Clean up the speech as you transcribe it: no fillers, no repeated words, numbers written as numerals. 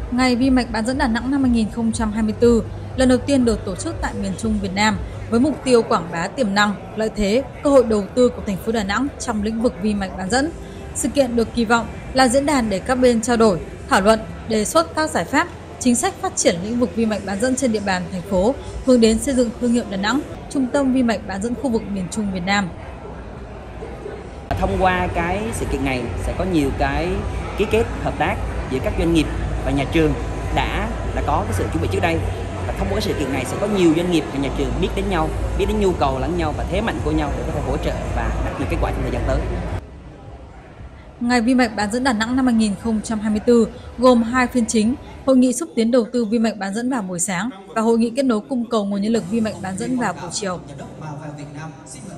Ngày vi mạch bán dẫn Đà Nẵng năm 2024 lần đầu tiên được tổ chức tại miền Trung Việt Nam với mục tiêu quảng bá tiềm năng, lợi thế, cơ hội đầu tư của thành phố Đà Nẵng trong lĩnh vực vi mạch bán dẫn. Sự kiện được kỳ vọng là diễn đàn để các bên trao đổi, thảo luận, đề xuất các giải pháp, chính sách phát triển lĩnh vực vi mạch bán dẫn trên địa bàn thành phố, hướng đến xây dựng thương hiệu Đà Nẵng, trung tâm vi mạch bán dẫn khu vực miền Trung Việt Nam. Thông qua cái sự kiện này sẽ có nhiều cái ký kết hợp tác giữa các doanh nghiệp và nhà trường đã có cái sự chuẩn bị trước đây, và thông qua cái sự kiện này sẽ có nhiều doanh nghiệp và nhà trường biết đến nhau, biết đến nhu cầu lẫn nhau và thế mạnh của nhau để có thể hỗ trợ và đạt được kết quả trong thời gian tới. Ngày vi mạch bán dẫn Đà Nẵng năm 2024 gồm 2 phiên chính: hội nghị xúc tiến đầu tư vi mạch bán dẫn vào buổi sáng và hội nghị kết nối cung cầu nguồn nhân lực vi mạch bán dẫn vào buổi chiều.